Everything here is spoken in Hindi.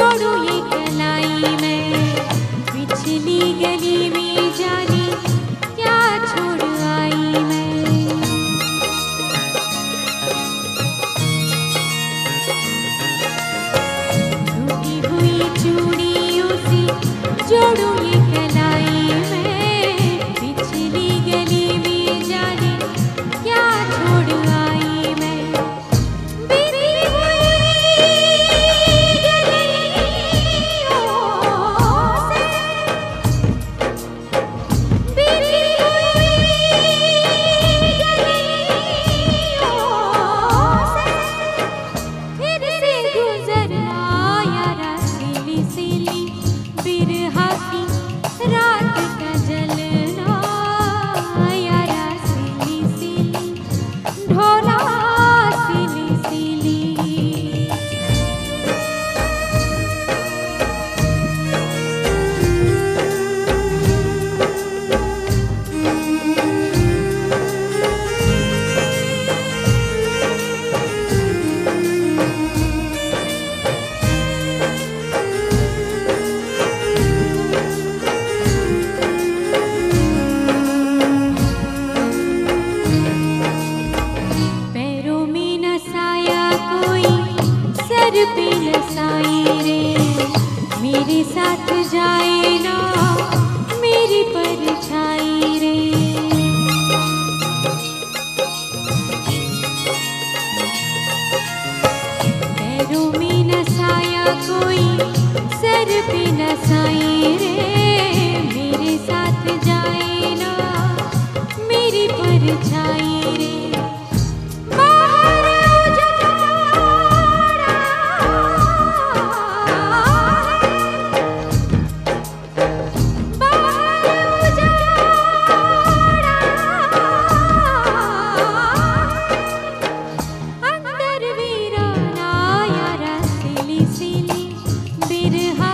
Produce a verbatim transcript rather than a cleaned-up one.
जोड़ू ये कलाई में, पिछली गली में जाने क्या छोड़ आई मैं। टूटी हुई चूड़ियों से जोड़ू ये कलाई में, पिछली गली में जाने क्या छोड़ आई मैं। पे नसाई रे, मेरे साथ जाए ना मेरी परछाई रे। पैरों में नसाया कोई, सर पे नसाई रे, मेरे साथ जाए ना मेरी परछाई रे। बिरहा